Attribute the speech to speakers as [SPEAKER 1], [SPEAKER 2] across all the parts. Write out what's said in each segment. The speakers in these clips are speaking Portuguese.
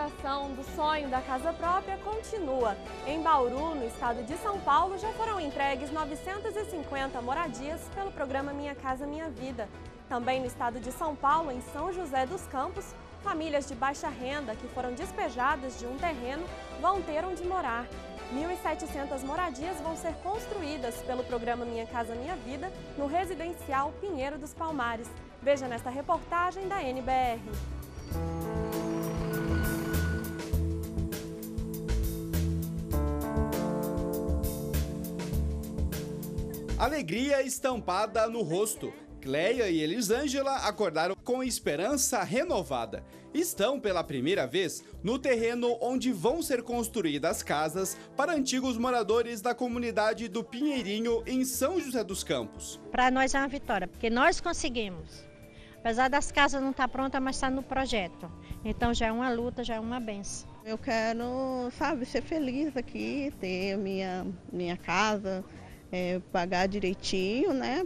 [SPEAKER 1] realização do sonho da casa própria continua. Em Bauru, no estado de São Paulo, já foram entregues 950 moradias pelo programa Minha Casa Minha Vida. Também no estado de São Paulo, em São José dos Campos, famílias de baixa renda que foram despejadas de um terreno vão ter onde morar. 1.700 moradias vão ser construídas pelo programa Minha Casa Minha Vida no residencial Pinheiro dos Palmares. Veja nesta reportagem da NBR.
[SPEAKER 2] Alegria estampada no rosto. Cleia e Elisângela acordaram com esperança renovada. Estão pela primeira vez no terreno onde vão ser construídas casas para antigos moradores da comunidade do Pinheirinho, em São José dos Campos.
[SPEAKER 3] Para nós é uma vitória, porque nós conseguimos. Apesar das casas não estar prontas, mas está no projeto. Então já é uma luta, já é uma benção.
[SPEAKER 4] Eu quero, ser feliz aqui, ter minha casa, pagar direitinho, né?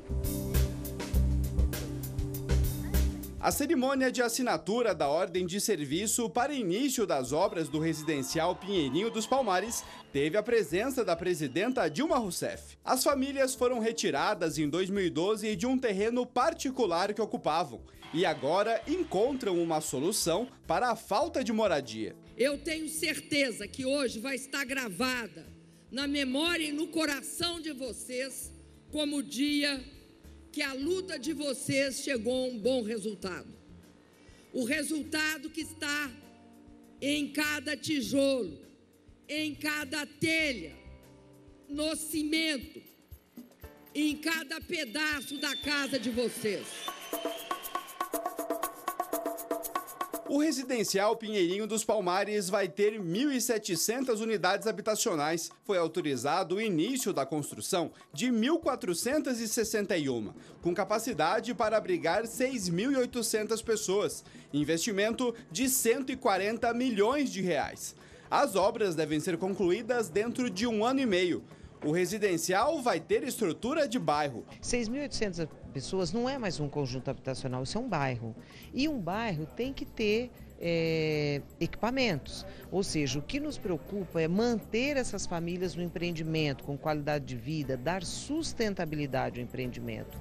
[SPEAKER 2] A cerimônia de assinatura da ordem de serviço para início das obras do residencial Pinheirinho dos Palmares teve a presença da presidenta Dilma Rousseff. As famílias foram retiradas em 2012 de um terreno particular que ocupavam e agora encontram uma solução para a falta de moradia.
[SPEAKER 5] Eu tenho certeza que hoje vai estar gravada na memória e no coração de vocês como o dia que a luta de vocês chegou a um bom resultado. O resultado que está em cada tijolo, em cada telha, no cimento, em cada pedaço da casa de vocês.
[SPEAKER 2] O residencial Pinheirinho dos Palmares vai ter 1.700 unidades habitacionais. Foi autorizado o início da construção de 1.461, com capacidade para abrigar 6.800 pessoas. Investimento de 140 milhões de reais. As obras devem ser concluídas dentro de 1 ano e meio. O residencial vai ter estrutura de bairro.
[SPEAKER 6] 6.800 pessoas não é mais um conjunto habitacional, isso é um bairro. E um bairro tem que ter equipamentos. Ou seja, o que nos preocupa é manter essas famílias no empreendimento, com qualidade de vida, dar sustentabilidade ao empreendimento.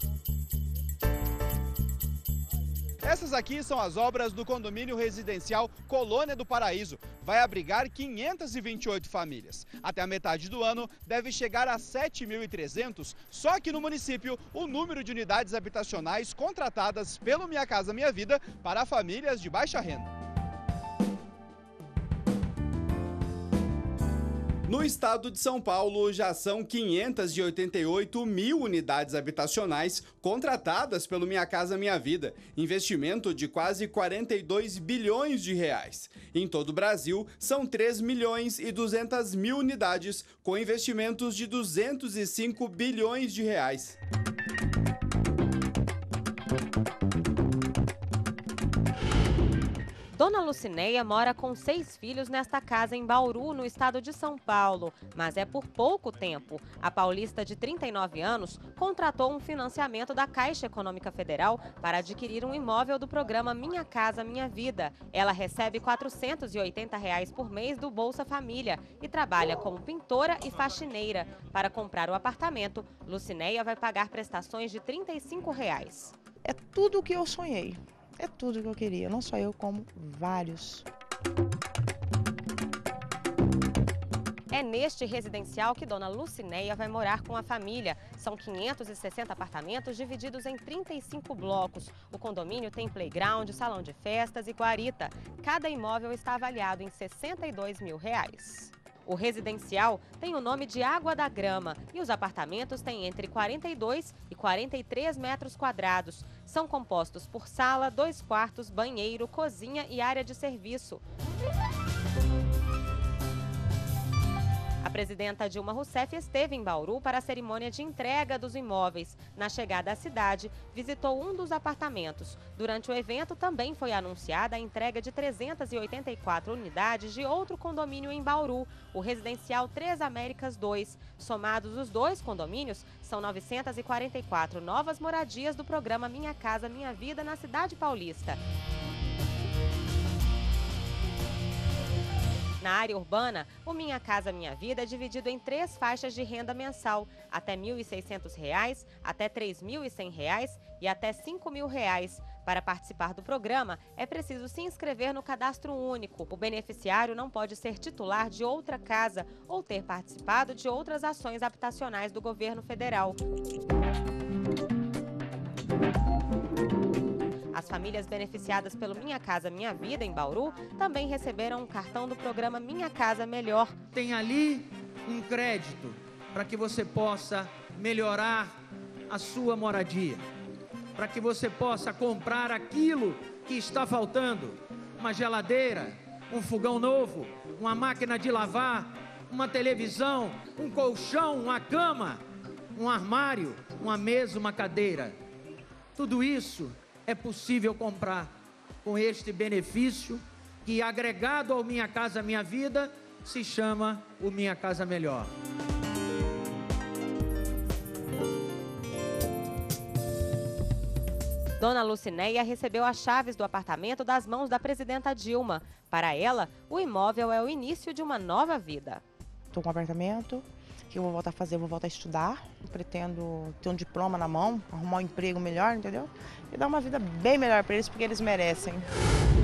[SPEAKER 2] Essas aqui são as obras do condomínio residencial Colônia do Paraíso. Vai abrigar 528 famílias. Até a metade do ano deve chegar a 7.300. Só que no município, o número de unidades habitacionais contratadas pelo Minha Casa Minha Vida para famílias de baixa renda. No estado de São Paulo, já são 588 mil unidades habitacionais contratadas pelo Minha Casa Minha Vida, investimento de quase 42 bilhões de reais. Em todo o Brasil, são 3 milhões e 200 mil unidades, com investimentos de 205 bilhões de reais.
[SPEAKER 7] Dona Lucineia mora com 6 filhos nesta casa em Bauru, no estado de São Paulo, mas é por pouco tempo. A paulista de 39 anos contratou um financiamento da Caixa Econômica Federal para adquirir um imóvel do programa Minha Casa Minha Vida. Ela recebe R$ 480 por mês do Bolsa Família e trabalha como pintora e faxineira. Para comprar o apartamento, Lucineia vai pagar prestações de R$ 35.
[SPEAKER 8] É tudo o que eu sonhei. É tudo que eu queria, não só eu, como vários.
[SPEAKER 7] É neste residencial que Dona Lucineia vai morar com a família. São 560 apartamentos divididos em 35 blocos. O condomínio tem playground, salão de festas e guarita. Cada imóvel está avaliado em R$ 62 mil. O residencial tem o nome de Água da Grama e os apartamentos têm entre 42 e 43 metros quadrados. São compostos por sala, 2 quartos, banheiro, cozinha e área de serviço. A presidenta Dilma Rousseff esteve em Bauru para a cerimônia de entrega dos imóveis. Na chegada à cidade, visitou um dos apartamentos. Durante o evento, também foi anunciada a entrega de 384 unidades de outro condomínio em Bauru, o residencial Três Américas 2. Somados os 2 condomínios, são 944 novas moradias do programa Minha Casa Minha Vida na cidade paulista. Na área urbana, o Minha Casa Minha Vida é dividido em 3 faixas de renda mensal, até R$ 1.600, até R$ 3.100 e até R$ 5.000. Para participar do programa, é preciso se inscrever no cadastro único. O beneficiário não pode ser titular de outra casa ou ter participado de outras ações habitacionais do governo federal. As famílias beneficiadas pelo Minha Casa Minha Vida em Bauru também receberam um cartão do programa Minha Casa Melhor.
[SPEAKER 9] Tem ali um crédito para que você possa melhorar a sua moradia, para que você possa comprar aquilo que está faltando, uma geladeira, um fogão novo, uma máquina de lavar, uma televisão, um colchão, uma cama, um armário, uma mesa, uma cadeira. Tudo isso é possível comprar com este benefício que, agregado ao Minha Casa Minha Vida, se chama o Minha Casa Melhor.
[SPEAKER 7] Dona Lucinéia recebeu as chaves do apartamento das mãos da presidenta Dilma. Para ela, o imóvel é o início de uma nova vida.
[SPEAKER 8] Estou com um apartamento que eu vou voltar a fazer, vou voltar a estudar. Eu pretendo ter um diploma na mão, arrumar um emprego melhor, entendeu? E dar uma vida bem melhor para eles, porque eles merecem.